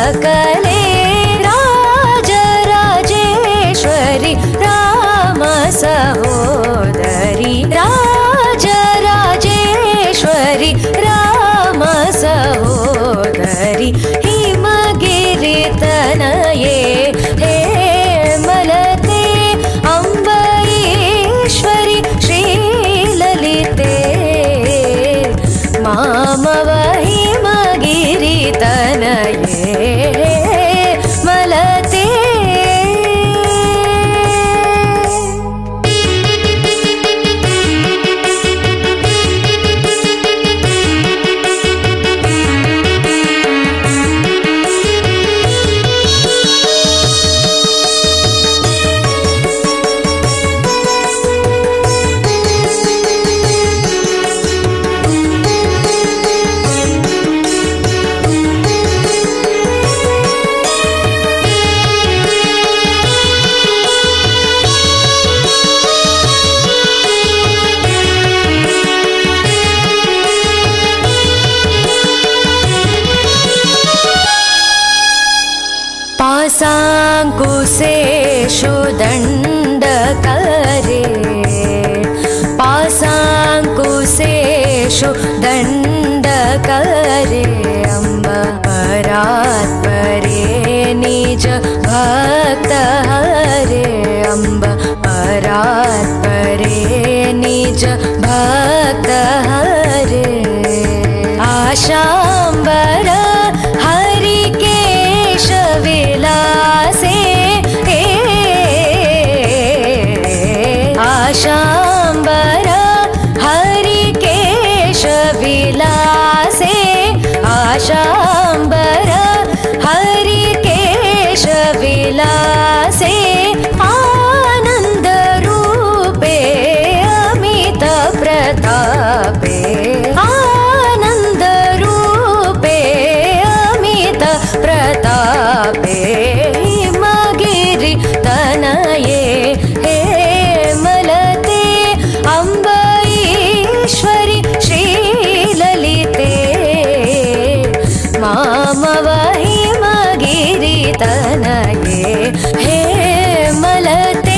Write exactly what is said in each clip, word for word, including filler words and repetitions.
सकले राजराजेश्वरि राम सहोदरी राजराजेश्वरि राम सहोदरी हिमगिरि तनये हे मलते अम्बरीश्वरि श्रीललिते मामव हिमगिरि तनये मलते पासाङ्कुशेषु दण्डकरे पासाङ्कुशेषु दण्डकरे अम्ब परात्परे निज भक्त हरे अम्ब परात्परे निज भक्त हरे आशाम्बर हरिकेश विलासे आशाम्बर हरिकेश विलासे आशाम्बर हरिकेश विलासे आनंद रूपे अमित प्रतापे आनंद रूपे अमित प्रतापे हिमगिरि तनये हे मलते अम्बरीश्वरि श्रीललिते मामव हिमगिरि तनये हे मलते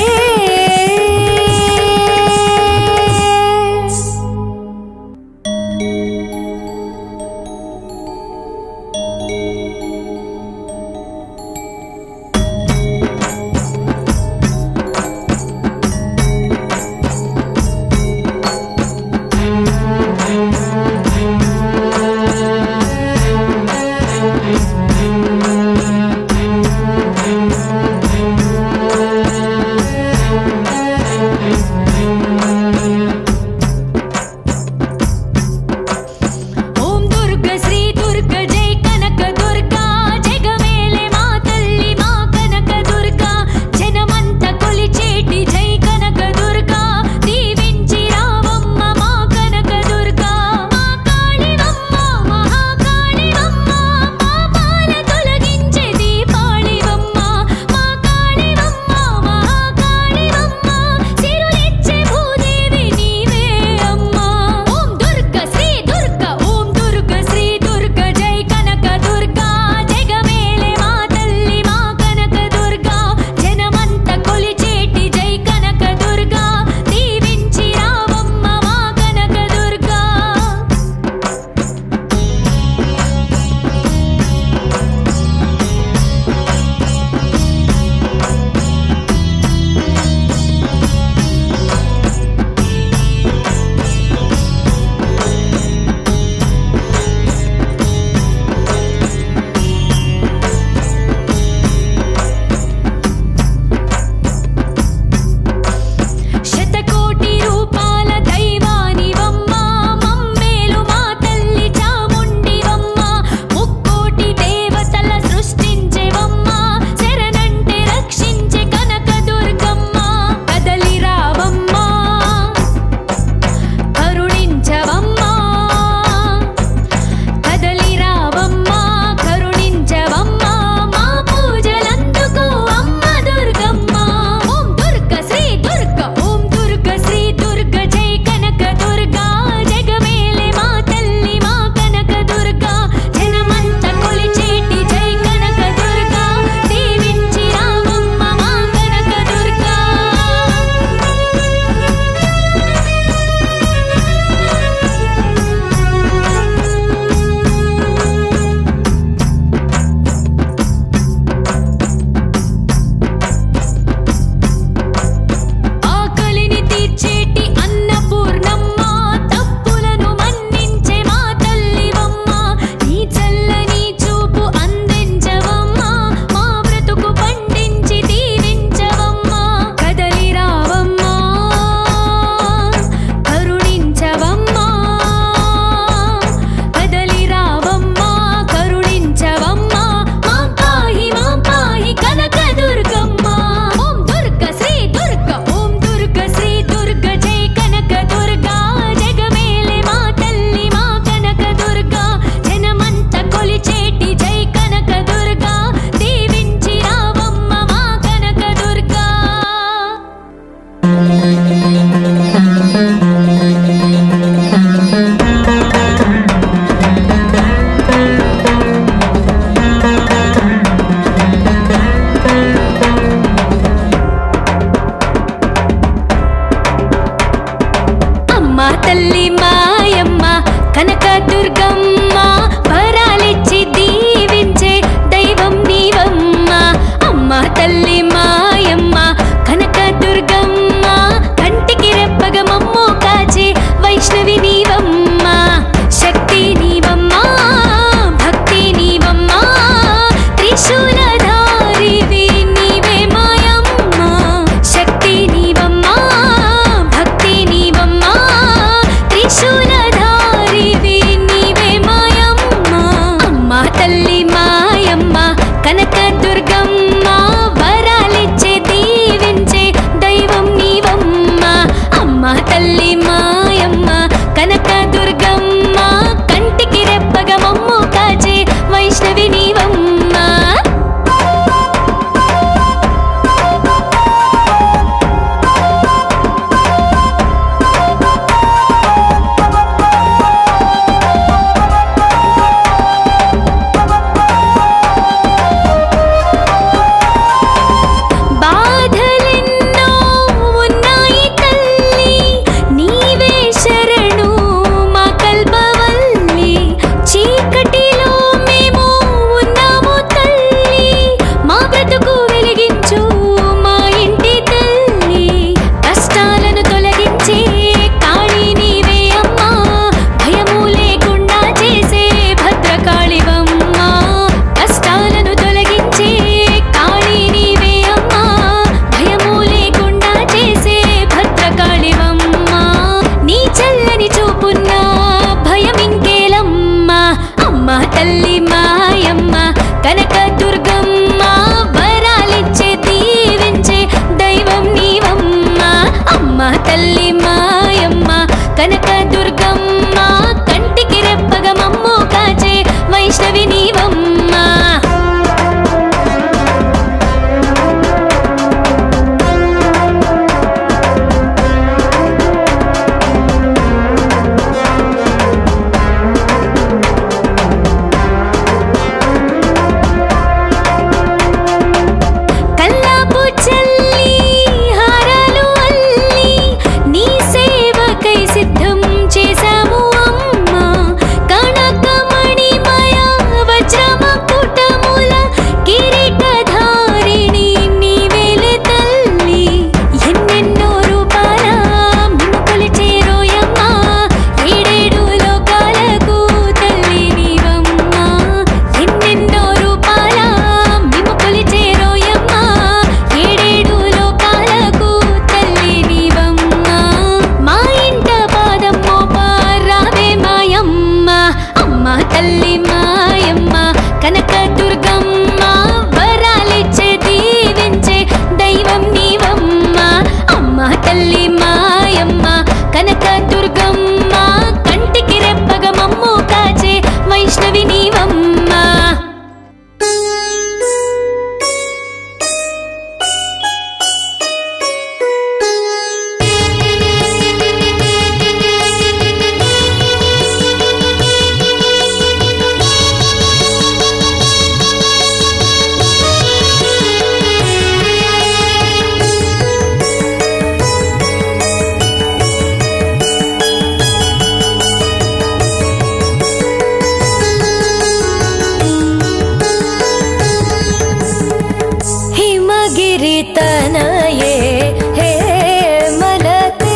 तनये हे मलते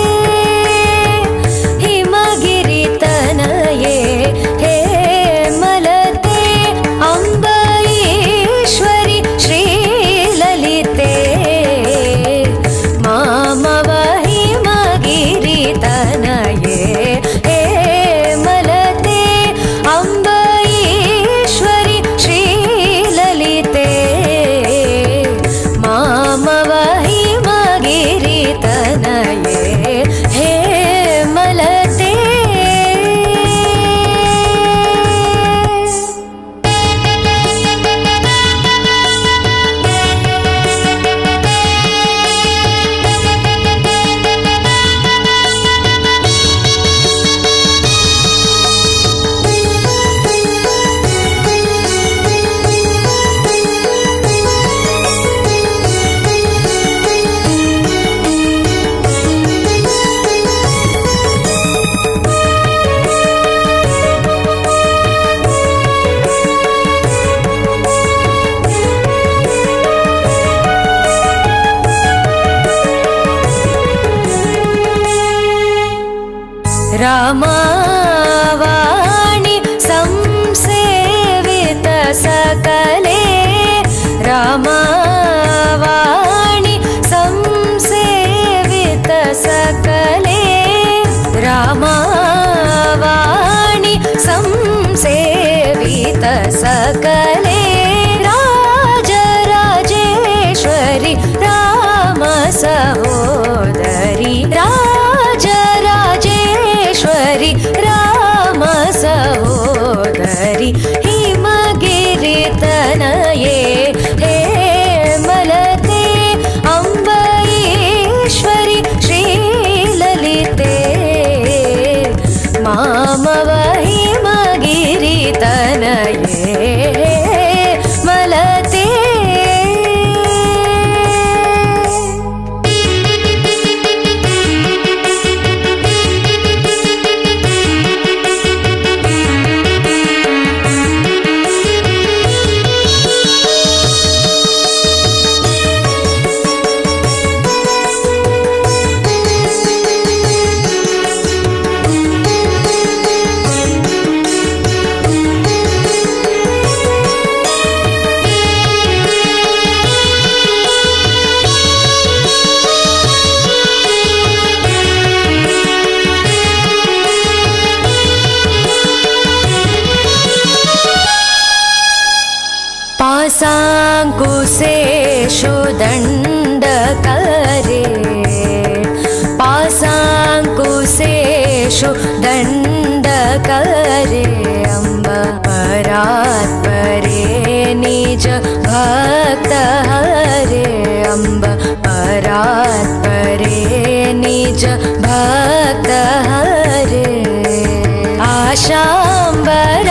हिमगिरि तनये हे मलते अम्बईश्वरि श्रीललिते मामव हिमगिरि तनये हे मलते अम्बईश्वरि श्रीललिते मामव हिमगिरि तनये हे मलते रामावाणि संसेवित सकले रामावाणि संसेवित सकले रामावाणि संसेवित सकले राजराजेश्वरि राम सहोदरि राजराजेश्वरि राम सहोदरि हिमगिरि तनये हे मलते अम्बईश्वरि श्रीललिते मामव हिमगिरि तनये हे मलते पासाङ्कुशेषु दण्डकरे पासाङ्कुशेषु दण्डकरे अम्ब परात्परे निज भक्त हरे अम्ब परात्परे निज भक्त हरे आशाम्बर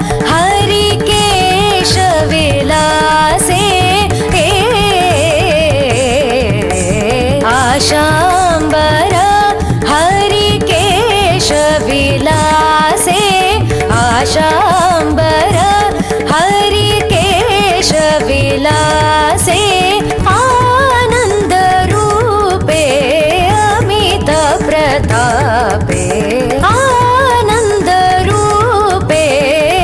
हरिकेश विलासे आशाम्बर हरिकेश विलासे आशाम्बर हरिकेश विलासे आनंद रूपे अमित प्रतापे आनंद रूपे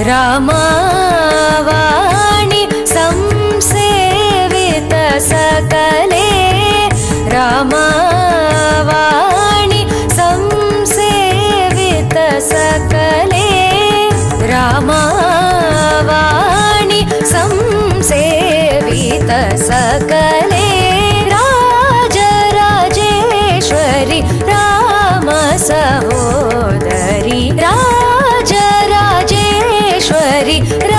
रामावाणी संसेवित सकले रामावाणी संसेवित सकले रामावाणी संसेवित सकले राजराजेश्वरी राम सहोदरी राजराजेश्वरी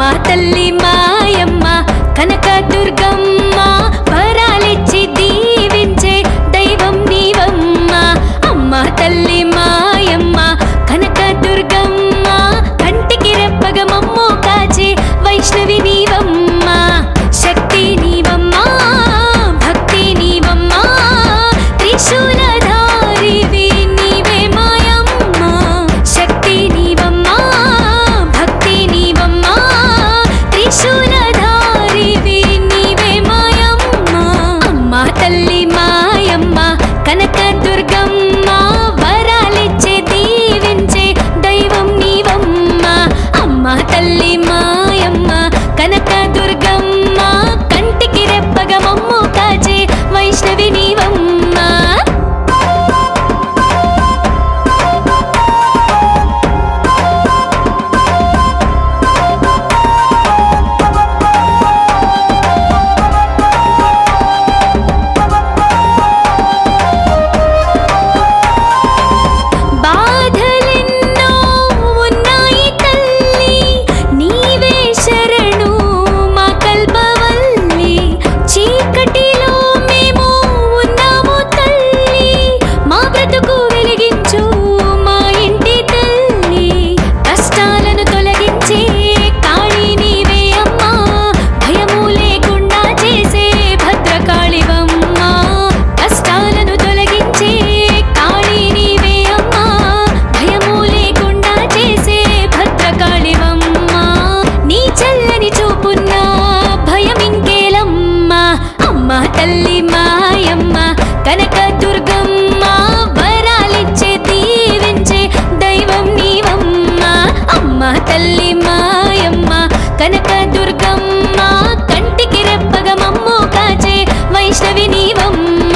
తల్లి మాయమ్మ కనకదుర్గమ్మ వరాలిచ్చి దీవించే దైవం నీవమ్మ. అమ్మ తల్లి మాయమ్మ కనకదుర్గమ్మ కంటికి రెప్పగ మమ్ము కాచే వైష్ణవి నీవమ్మ. శక్తి నీవమ్మ భక్తి నీవమ్మ త్రిశూలధారివి నీవే మాయమ్మ. శక్తి నీవమ్మ భక్తి నీవమ్మ త్రిశూలధారివి నీవే మాయమ్మ. అమ్మ తల్లి మాయమ్మ కనకదుర్గమ్మ వరాలిచ్చే దీవించే దైవం నీవమ్మ. అమ్మ తల్లి మాయమ్మ కనకదుర్గమ్మ కంటికి రెప్పగ మమ్ము కాచే వైష్ణవి నీవమ్మ. బాధలెన్నో ఉన్నాయి తల్లి నీవే శరణు మా కల్పవల్లి. చీకటిలో మేము ఉన్నాము తల్లి మా బ్రతుకు వెలిగించు మా ఇంటి తల్లి. కష్టాలను తొలగించే కాళీ నీవే అమ్మా భయము లేకుండా చేసే భద్రకాళివమ్మ. కష్టాలను తొలగించే కాళీ నీవే అమ్మా భయము లేకుండా చేసే భద్రకాళివమ్మ. నీ చల్లని చూపున్న భయం ఇంకేలమ్మ. అమ్మ తల్లి మాయమ్మ కనకదుర్గమ్మ వరాలిచ్చే దీవించే దైవం నీవమ్మ. అమ్మ తల్లి మాయమ్మ కనకదుర్గమ్మ కంటికి రెప్పగ మమ్ము కాచే వైష్ణవి నీవమ్మ.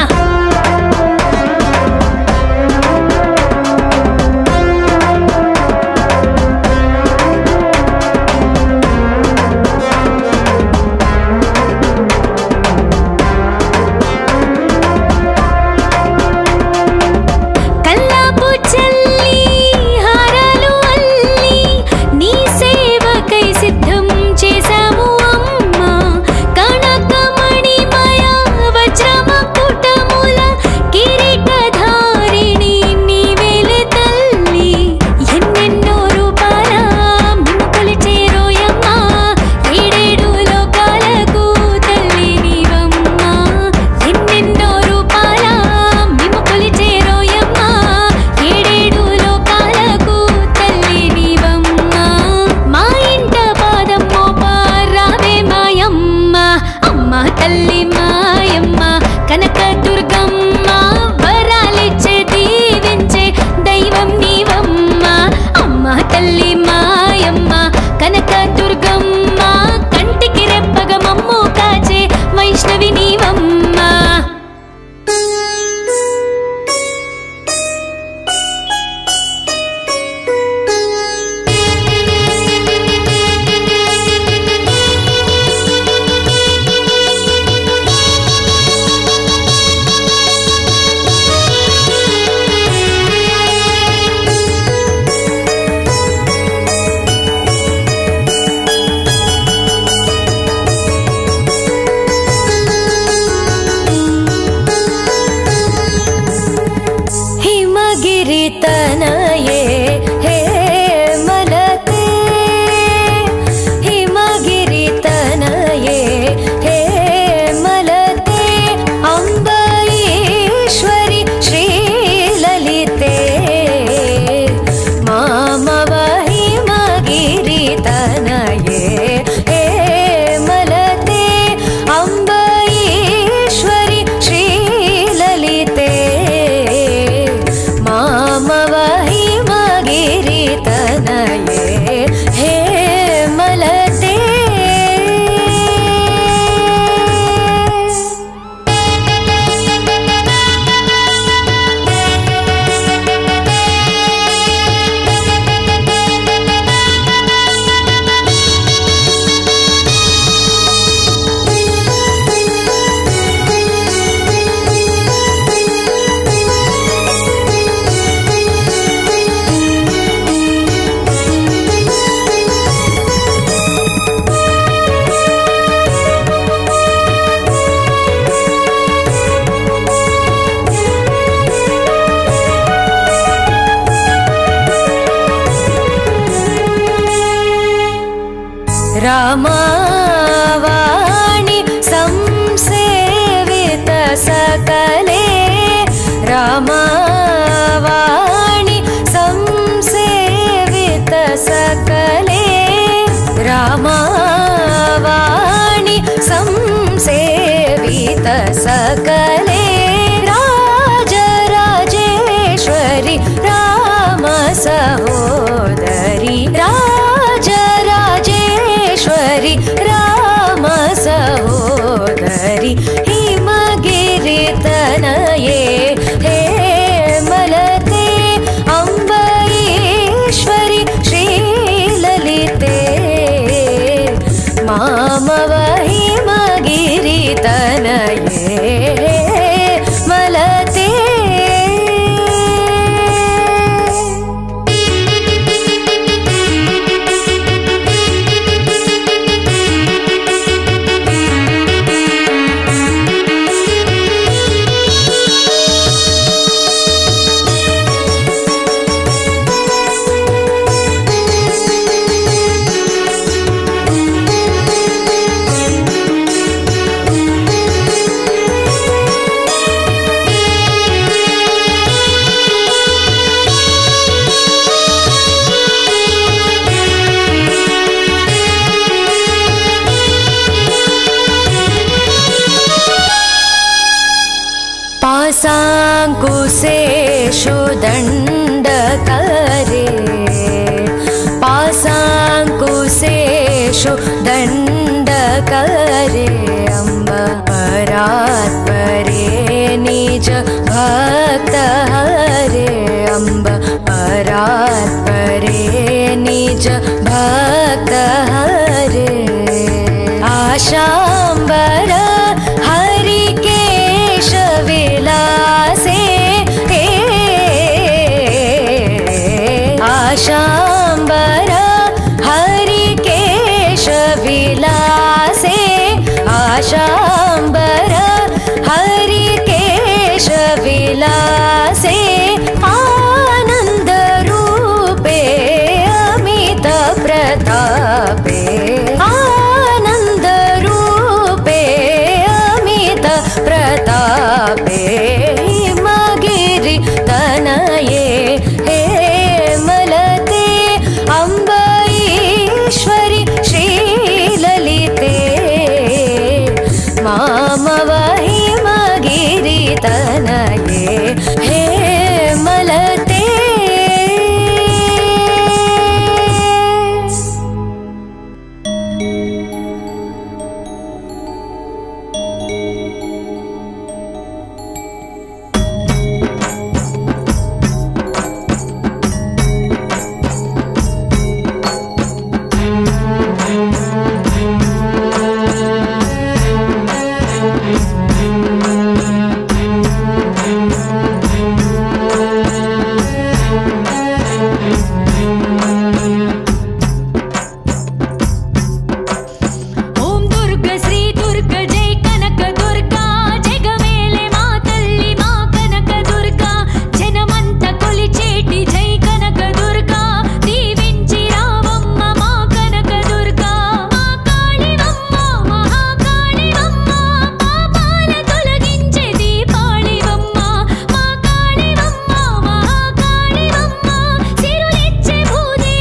కల్లాపు చల్లి హారాలు అల్లి నీ సేవకై సిద్ధం చేశాము అమ్మ. కనకమణిమయ వజ్రమకుటముల కిరీటధారిణి నీవేలే తల్లి. ఎన్నెన్నో రూపాల మిమ్ము కొలిచే రోయమ్మ ఏడేడు లోకాలకు తల్లి నీవమ్మ. ఎన్నెన్నో రూపాల మిమ్ము కొలిచే రోయమ్మ ఏడేడు లోకాలకు తల్లి నీవమ్మ. మా ఇంట పాదం మోపారావే మాయమ్మ. అమ్మ తల్లి మాయమ్మ కనకదుర్గమ్మ వరాలిచ్చే దీవించే దైవం నీవమ్మ. అమ్మ తల్లి మాయమ్మ కనకదుర్గమ్మ కంటికి రెప్పగ మమ్ము కాచే వైష్ణవి నీవమ్మ. हिमगिरितनये हे मलते हिमगिरितनये हे मलते अम्बईश्वरि श्रीललिते मामव हिमगिरितनये हे मलते अम्बईश्वरि श्रीललिते मामव हिमगिरितनये हे मलते. रामावाणी संसेवित सकले रामावाणी संसेवित सकले रामावाणी संसेवित सकले राजराजेश्वरी राम सहोदरी राजराजेश्वरी राम सहोदरी हिमगिरि तनये हे मलते अम्बईश्वरी श्रीललिते मामव हिमगिरि तनये मलते पासाङ्कुशेषु दण्डकरे पासाङ्कुशेषु दण्डकरे अम्ब परात्परे निज भक्त हरे अम्ब परात्परे निज भक्त हरे आशाम्बर विलासे आशाम्बर हरिकेश विलासे आशाम्बर हरिकेश विलासे आनंद रूपे अमित प्रतापे आनंद रूपे अमित प्रतापे हिमगिरि तनये हे मलते अम्बईश्वरी श्रीललिते मामव हिमगिरि तनये हे मलते సిరులిచ్చే భూది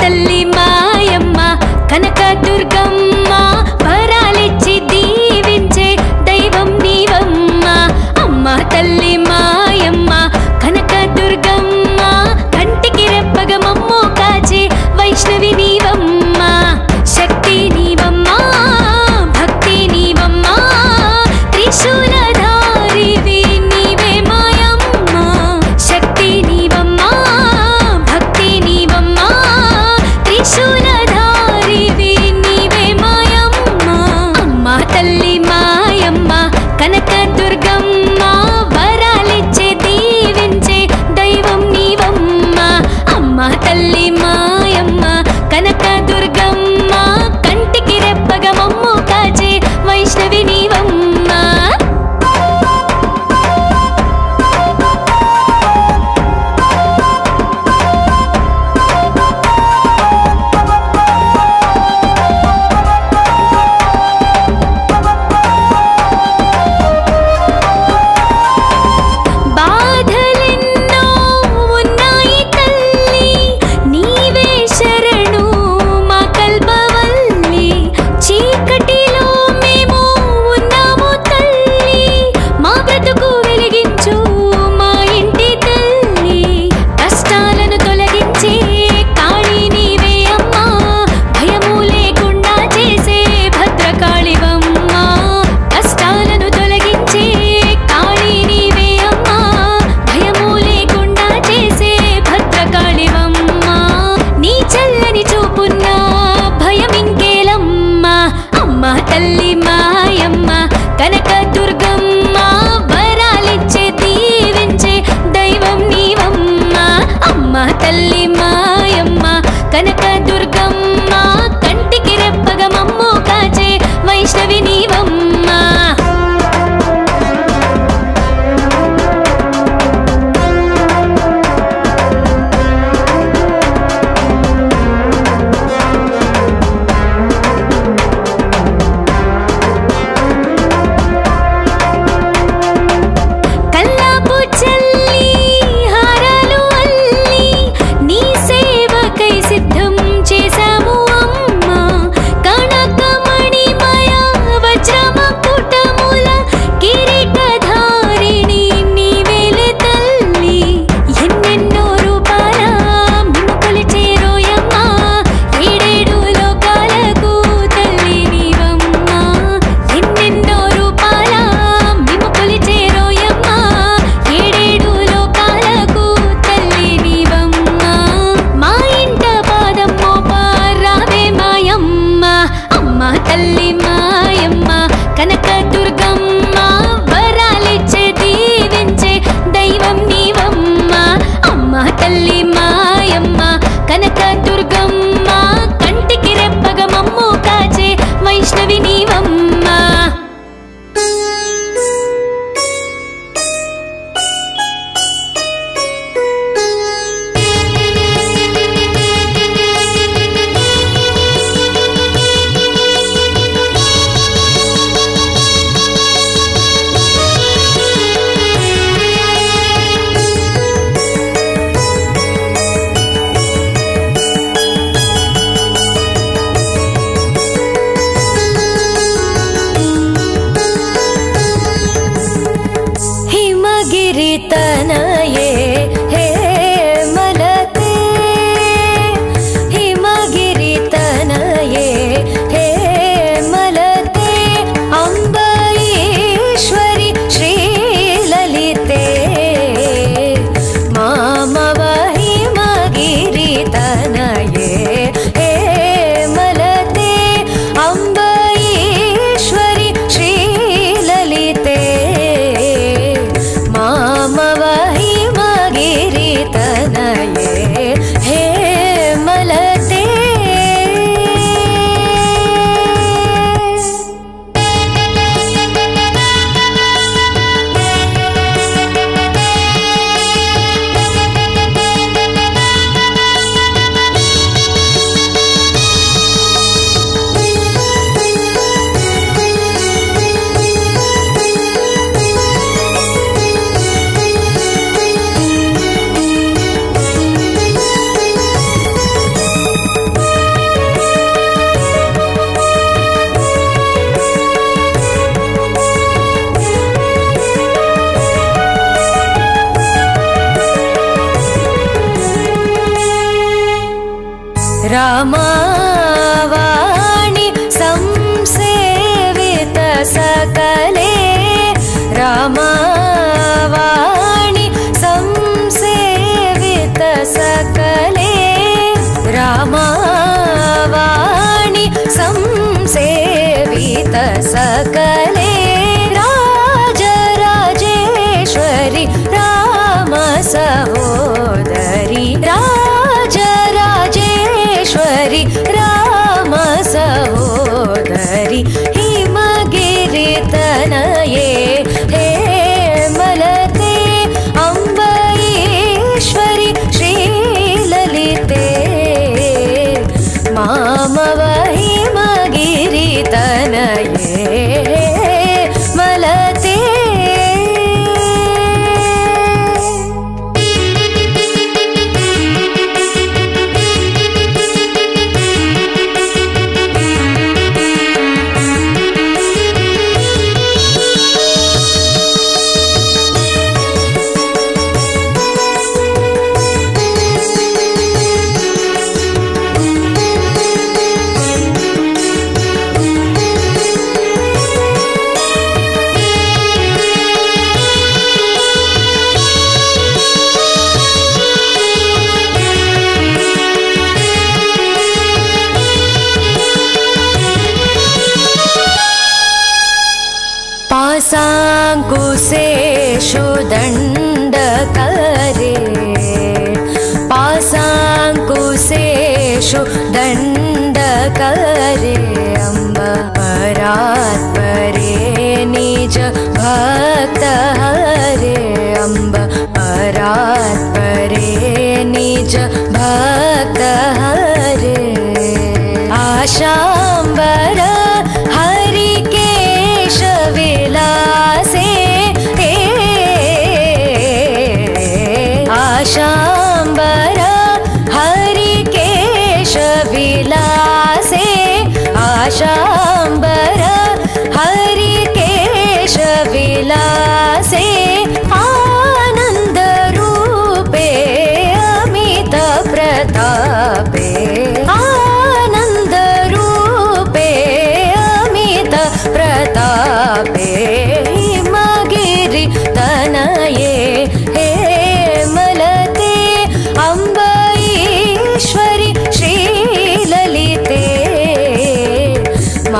తల్లి మాయమ్మ కనక దుర్గమ్మ వరాలిచ్చి దీవించే దైవం నీవమ్మ అమ్మ తల్లి మాయమ్మ కనక దుర్గమ్మ కంటికి రెప్పగ మమ్ము కాచే వైష్ణవి నీవమ్మ శక్తి నీవమ్మ భక్తి నీవమ్మ త్రిశూలధారివి నీవే మాయమ్మ శక్తి నీవమ్మ భక్తి నీవమ్మ త్రిశూలధారివి నీవే మాయమ్మ అమ్మ తల్లి మాయమ్మ కనక దుర్గమ్మ వరాలిచ్చే దీవించే దైవం నీవమ్మ అమ్మ తల్లి మాయమ్మ కనక దుర్గమ్మ కంటికి రెప్పగ మమ్ము కాచే వైష్ణవి నీవమ్మ బాధలెన్నో ఉన్నాయి తల్లి నీవే శరణు మా కల్పవల్లి చీకటిలో మేము ఉన్నాము తల్లి మా బ్రతుకు వెలిగించు మా ఇంటి తల్లి కష్టాలను తొలగించే కాళీ నీవే అమ్మా భయము లేకుండా చేసే భద్రకాళివమ్మ కష్టాలను తొలగించే కాళీ నీవే అమ్మా భయము లేకుండా చేసే భద్రకాళివమ్మ నీ చల్లని చూపున్న భయం ఇంకేలమ్మ అమ్మ తల్లి మాయమ్మ కనక దుర్గమ్మ వరాలిచ్చే దీవించే దైవం నీవమ్మ అమ్మ తల్లి మాయమ్మ కనక దుర్గమ్మ కంటికి రెప్పగ మమ్ము కాచే వైష్ణవి నీవమ్మ కల్లాపు చల్లి హారాలు అల్లి నీ సేవకై సిద్ధం చేశాము అమ్మ కనకమణిమయ వజ్రమకుటముల కిరీటధారిణి నీవేలే తల్లి ఎన్నెన్నో రూపాల మిమ్ము కొలిచేరోయమ్మ ఏడేడు లోకాలకు తల్లి నీవమ్మ ఎన్నెన్నో రూపాల మిమ్ము కొలిచేరోయమ్మ ఏడేడు లోకాలకు తల్లి నీవమ్మ మా ఇంట పాదం మోపారావే మాయమ్మ అమ్మ తల్లి మాయమ్మ కనక దుర్గమ్మ వరాలిచ్చే దీవించే దైవం నీవమ్మ అమ్మ తల్లి మాయమ్మ కనక దుర్గమ్మ కంటికి రెప్పగ మమ్ము కాచే వైష్ణవి నీవమ్మ हिमगिरितनये हे मलते हिमगिरितनये हे मलते अम्बईश्वरि श्रीललिते मामव हिमगिरितनये हे मलते अम्बईश्वरि श्रीललिते मामव हिमगिरितनये हे मलते रामावाणी संसेवित सकले रामावाणी संसेवित सकले रामावाणी संसेवित सकले राजराजेश्वरी राम सहोदरी राजराजेश्वरी राम सहोदरी हिमगिरि तनये हेमलते अम्बईश्वरि श्रीललिते मामव हिमगिरि तनये मलते पासाङ्कुशेषु दण्डकरे पासाङ्कुशेषु दण्डकरे अम्ब परात्परे निज भक्त हरे अम्ब परात्परे निज भक्त हरे आशाम्बर हरिकेश विलासे आशाम्बर हरिकेश विलासे आशाम्बर हरिकेश विलासे आनंद रूपे अमित प्रतापे आनंद रूपे अमित प्रतापे हिमगिरि तनये हेमलते अम्बईश्वरि श्रीललिते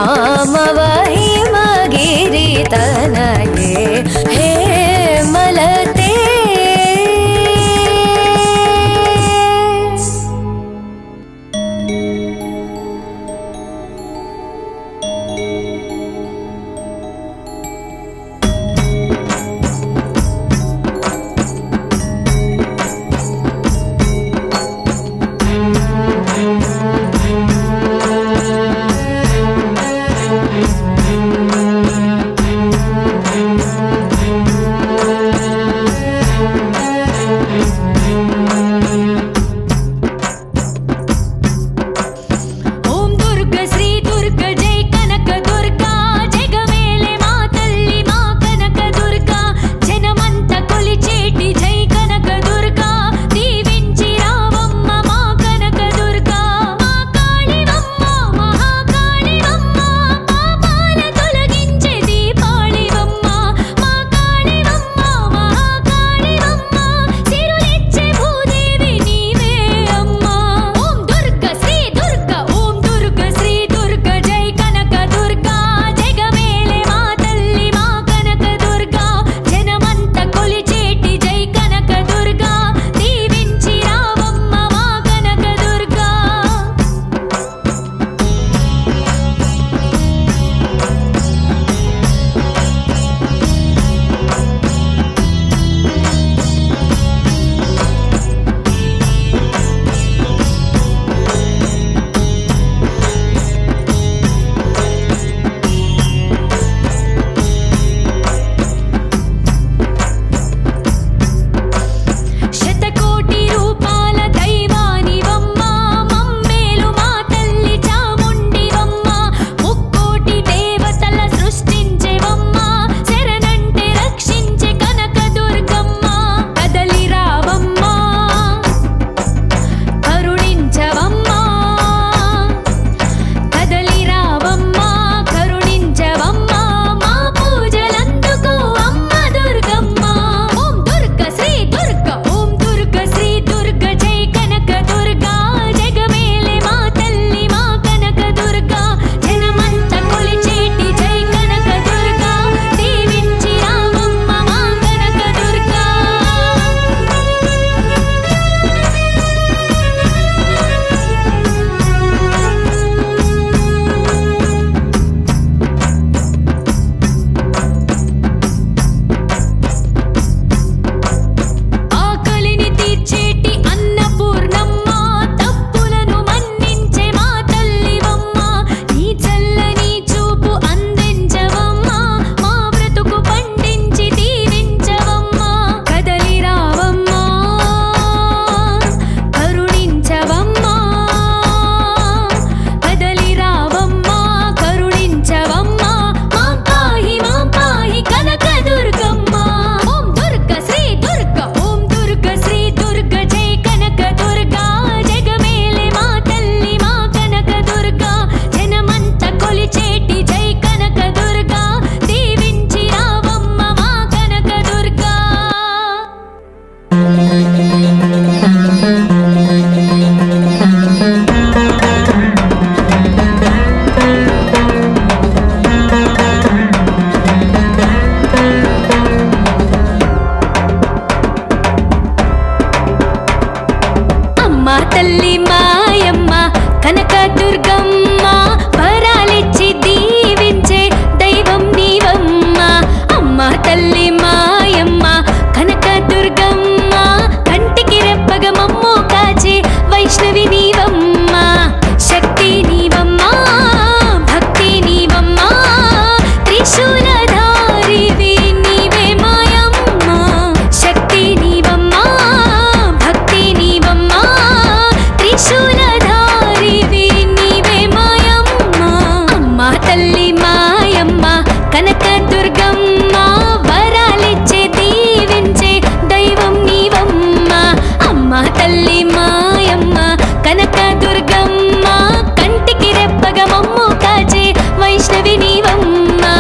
నీవమ్మా శక్తి నీవమ్మా భక్తి నీవమ్మా త్రిశూలధారివి నీవే మాయమ్మా శక్తి నీవమ్మా భక్తి నీవమ్మా త్రిశూలధారివి నీవే మాయమ్మా అమ్మా తల్లి మాయమ్మ కనక దుర్గమ్మ వరాలిచ్చే దీవించే దైవం నీవమ్మా అమ్మా తల్లి మాయమ్మ కనక దుర్గమ్మ కంటికి రెప్పగా మమ్ము కాచే వైష్ణవి నీవమ్మా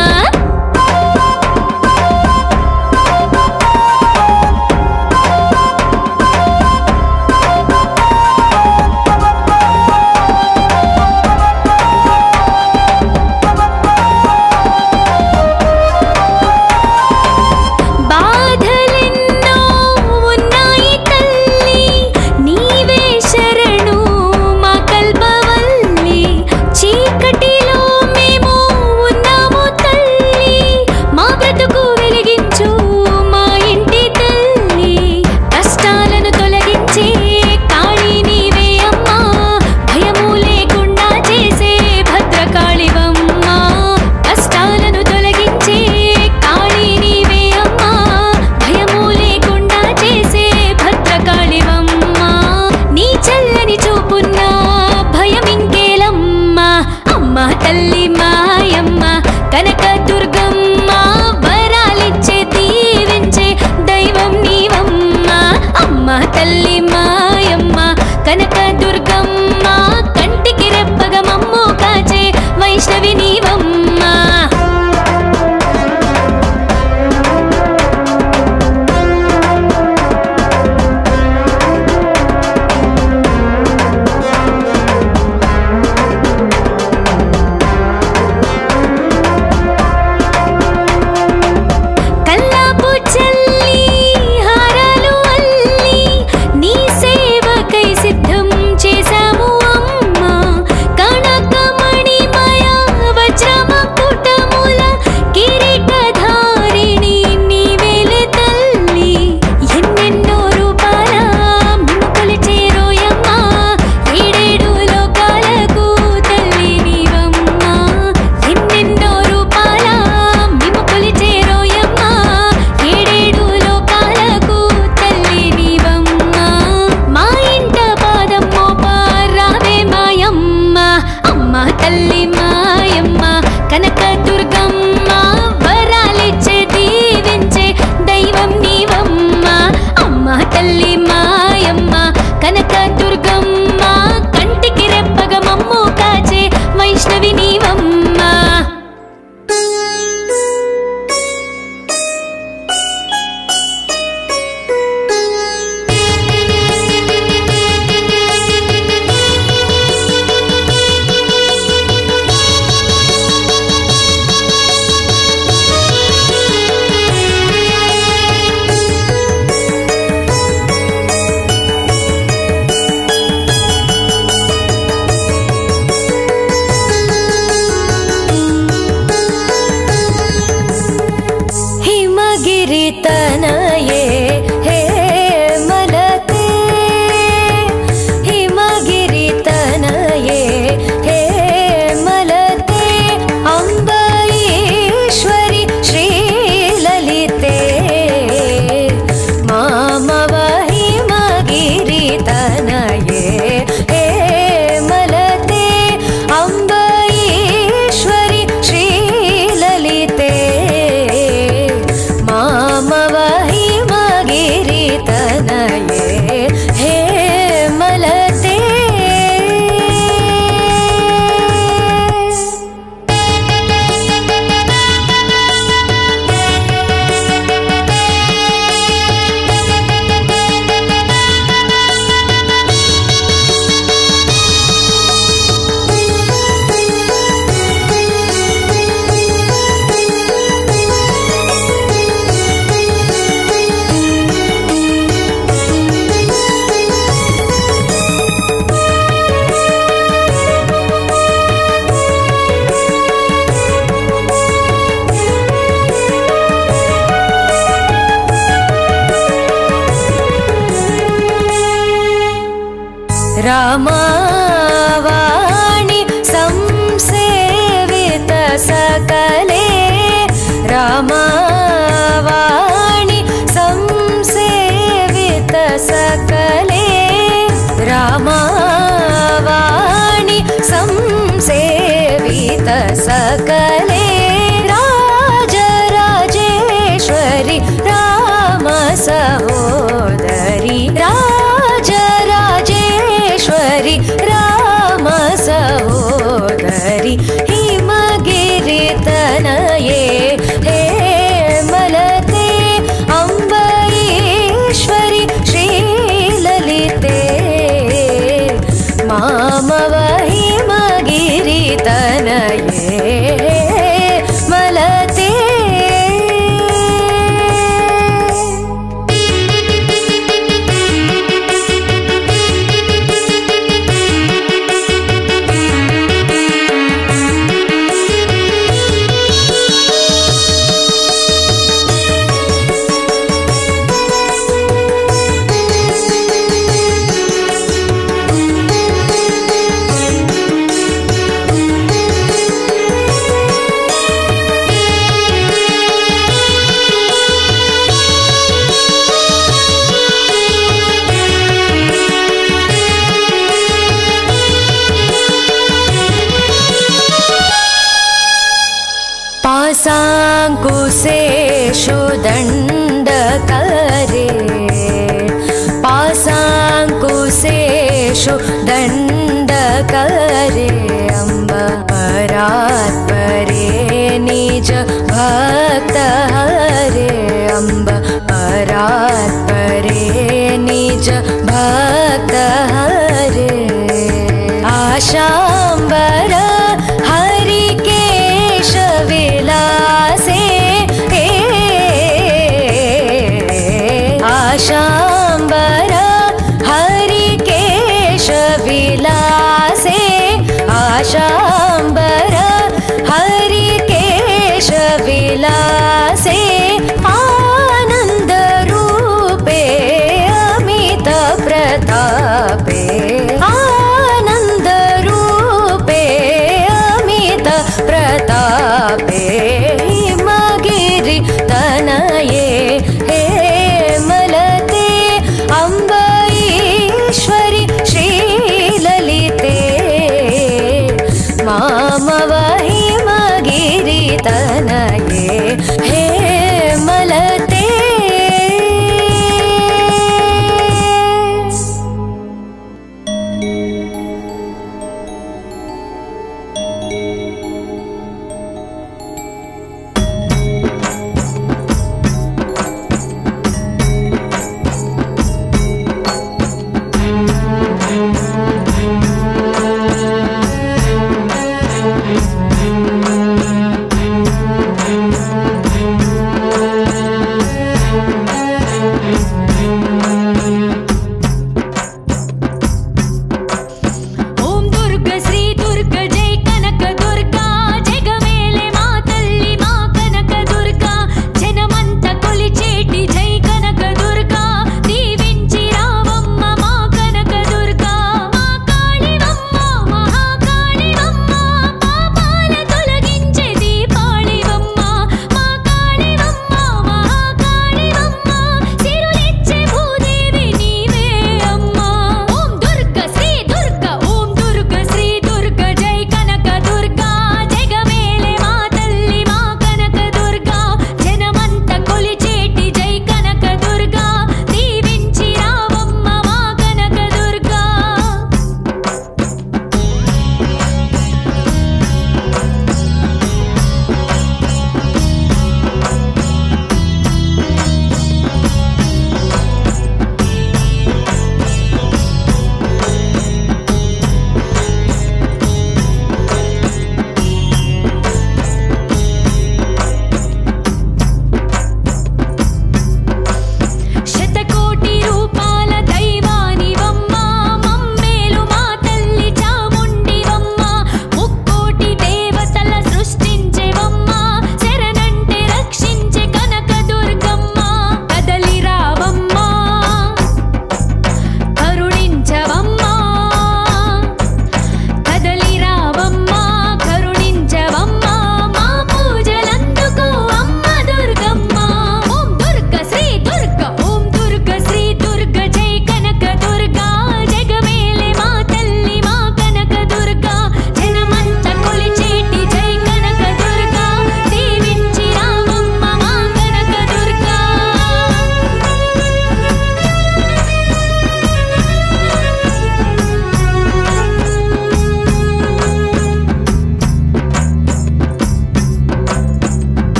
బాధలెన్నో ఉన్నాయి తల్లి నీవే శరణు మా కల్పవల్లి చీకటిలో మేము ఉన్నాము తల్లి మా బ్రతుకు వెలిగించు మా ఇంటి తల్లి కష్టాలను తొలగించే కాళీ నీవే అమ్మా భయము లేకుండా చేసే భద్రకాళివమ్మా కష్టాలను తొలగించే కాళీ నీవే అమ్మా భయము లేకుండా చేసే భద్రకాళివమ్మా నీ చల్లని చూపున్నా భయమింకేలమ్మా అమ్మా తల్లి మాయమ్మ కనక దుర్గమ్మ వరాలిచ్చే దీవించే దైవం నీవమ్మా అమ్మా తల్లి మాయమ్మ కనక దుర్గమ్మ కంటికి రెప్పగా మమ్ము కాచే వైష్ణవి నీవమ్మా కల్లాపు చల్లి హారాలు అల్లి నీ సేవకై సిద్ధం చేశాము అమ్మా కనకమణిమయ వజ్రమ रामावाणी संसेवित सकले रामावाणी संसेवित सकले रामावाणी संसेवित सकले राजराजेश्वरी राम सहोदरी राजराजेश्वरी राम सहोदरी हिमगिरि तनये हे मलते अम्बरीश्वरी श्रीललिते मामव हिमगिरि तनये मलते पासाङ्कुशेषु दण्डकरे पासाङ्कुशेषु दण्डकरे अम्ब परात्परे निज भक्त हरे अम्ब परात्परे निज भक्त हरे आशाम्बर हरिकेश विलासे आशाम्बर हरिकेश विलासे आशाम्बर हरिकेश विलासे आनंद रूपे अमित प्रतापे आनंद रूपे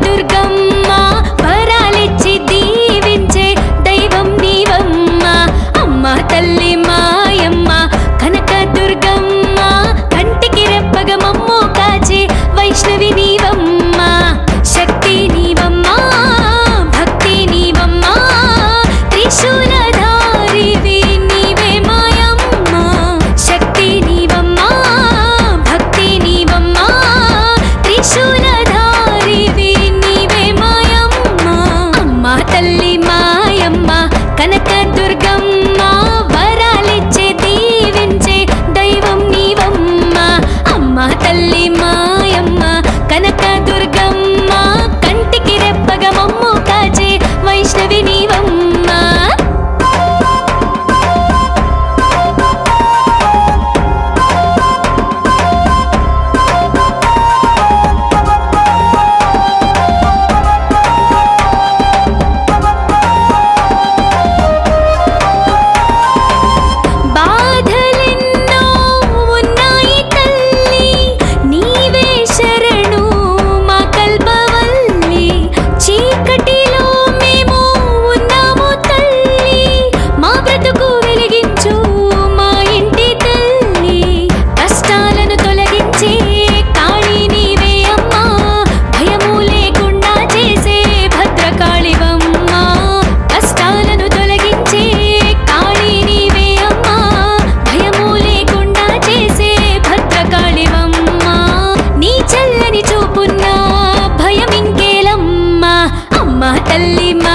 దుర్గమ్మ వరాలిచ్చి దీవించే దైవం నీవమ్మ అమ్మ తల్లి మాయమ్మ కనక దుర్గమ్మ కంటికి రెప్పగ మమ్ము కాచే వైష్ణవి నీవమ్మ శక్తి నీవమ్మ భక్తి నీవమ్మ త్రిశూలధారివి నీవే మాయమ్మ శక్తి నీవమ్మ భక్తి నీవమ్మ త్రిశూలధారివి నీవే మాయమ్మ అమ్మ తల్లి మాయమ్మ కనక దుర్గమ్మ వరాలిచ్చే దీవించే దైవం నీవమ్మ అమ్మ తల్లి మాయమ్మ కనక దుర్గమ్మ కంటికి రెప్పగ మమ్ము కాచే వైష్ణవి నీవమ్మ బాధలెన్నో ఉన్నాయి తల్లి నీవే శరణు మా కల్పవల్లి చీకటిలో మేము ఉన్నాము తల్లి మా బ్రతుకు వెలిగించు మా ఇంటి తల్లి కష్టాలను తొలగించే కాళీ నీవే అమ్మా భయము లేకుండా చేసే భద్రకాళివమ్మ కష్టాలను తొలగించే కాళీ నీవే అమ్మా భయము లేకుండా చేసే భద్రకాళివమ్మ నీ చల్లని చూపున్నా భయం ఇంకేలమ్మ అమ్మ తల్లి